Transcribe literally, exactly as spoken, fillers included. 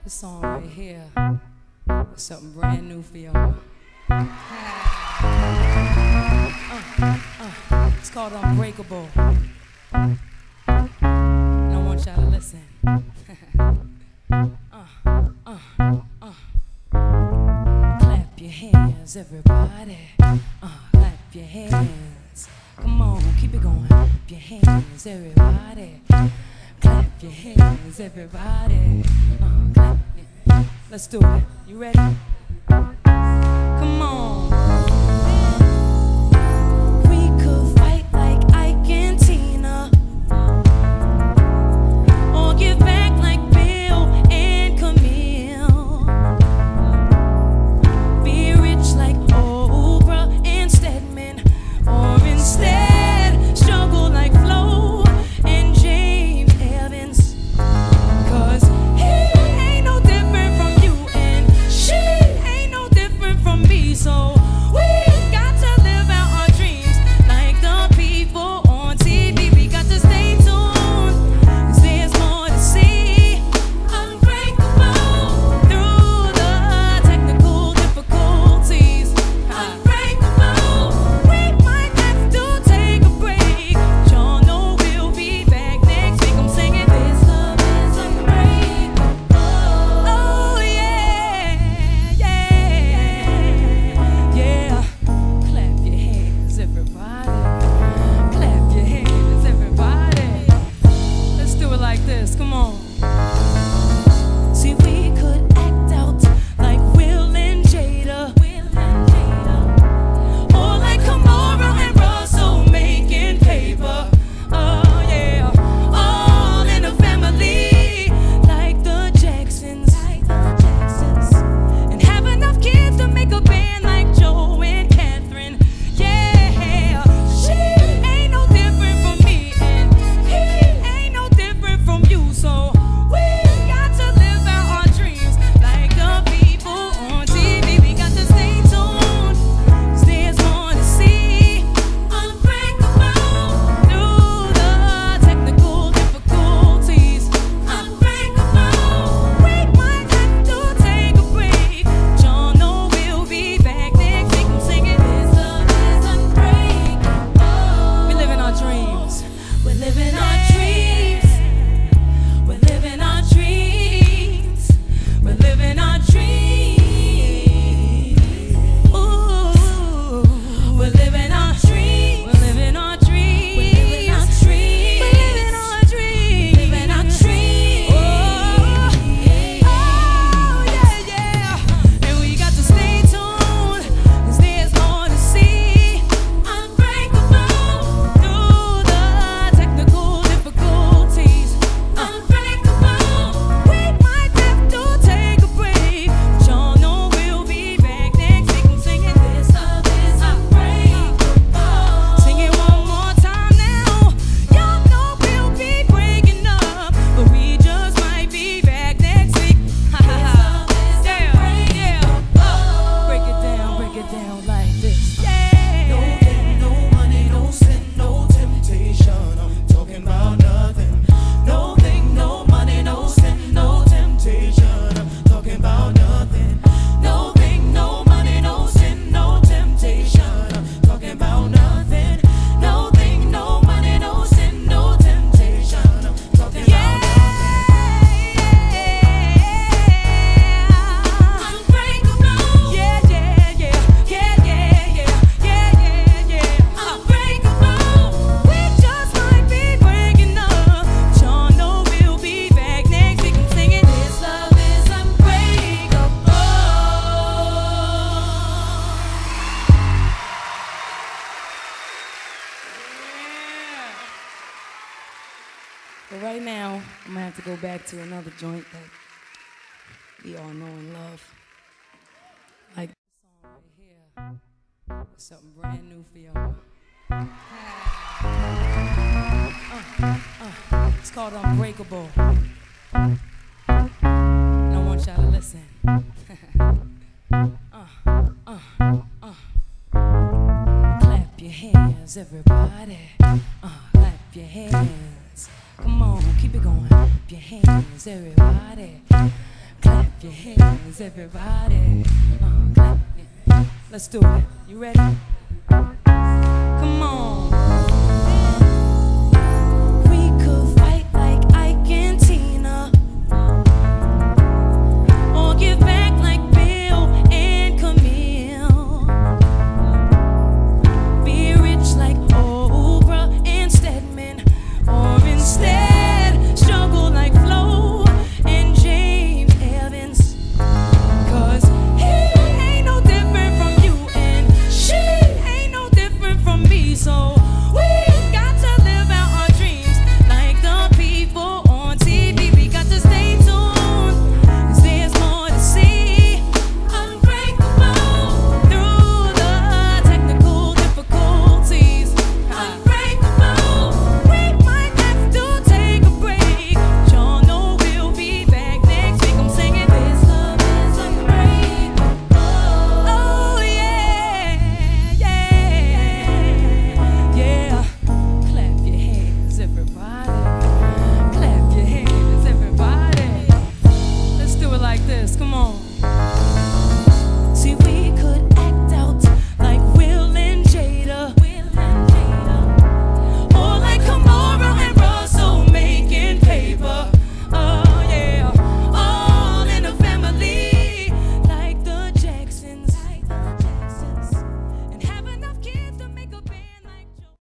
This song right here is something brand new for y'all. Uh, uh, it's called UnBrEaKaBlE. And I want y'all to listen. uh, uh, uh. Clap your hands, everybody. Uh, clap your hands. Come on, keep it going. Clap your hands, everybody. Clap your hands, everybody. Uh, clap your... Let's do it. You ready? Come on. We could fight like Ike and Tina, or give back like Bill and Camille. Be rich like Oprah and Stedman, or instead struggle like Flo and James Evans. Cause he ain't no different from you, and she ain't no different from me. So we got to live out our dreams like the people on T V. We got to stay tuned, cause there's more to see. Unbreakable through the technical difficulties. Unbreakable, we might have to take a break. Y'all know we'll be back next week. I'm singing this love is unbreakable. Oh yeah, yeah, yeah. Clap your hands, everybody. Clap your hands, everybody. Let's do it like this. Come on. See, we could act out like Will and Jada, or like Kamara and Russell making paper. Oh yeah, all in a family like the Jacksons, and have enough kids to make a band like Joe and Catherine. Yeah, she ain't no different from me, and he ain't no different from you. So we got to live out our dreams like the people on T V. We got to stay tuned, cause there's more to see. Unbreakable through the technical difficulties. Unbreakable, we might have to take a break. Y'all know we'll be back next week. I'm singing this love is unbreakable. We living our dreams. We're living our dreams. We're living our dreams. We're living our dreams. Ooh, we're living our dreams. We're living our dreams. We're living our dreams. We're living our dreams. Living our dreams. Oh, yeah, yeah. And we got to stay tuned, cause there's more to see. Unbreakable through the technical difficulties. Unbreakable, we might have to take a break. But y'all know we'll be back next week. I'm singing this love is unbreakable. Sing it one more time now. Y'all know we'll be breaking up, but we just might be back next week. Ha ha ha. Yeah, yeah. Oh, break it down, break it down like this. Yeah. No pain, no money, no sin, no temptation. I'm talking about nothing. No thing, no money, no sin, no temptation. I'm talking about nothing. No thing, no money, no sin, no temptation. I'm talking about nothing. No thing, no money, no sin, no temptation. I'm talking about Unbreakable. Yeah, yeah, yeah, yeah, yeah, yeah, yeah, yeah, yeah. Unbreakable. We just might be breaking up, but y'all know we'll be back next week. I'm singing this love is unbreakable. Yeah. But right now, I'm gonna have to go back to another joint that we all know and love. Like this song right here is something brand new for y'all. Uh, uh, it's called UnBrEaKaBlE. And I want y'all to listen. uh, uh, uh. Clap your hands, everybody. Uh, clap your hands. Come on, keep it going. Clap your hands, everybody. Clap your hands, everybody. Uh, clap. Yeah. Let's do it. You ready?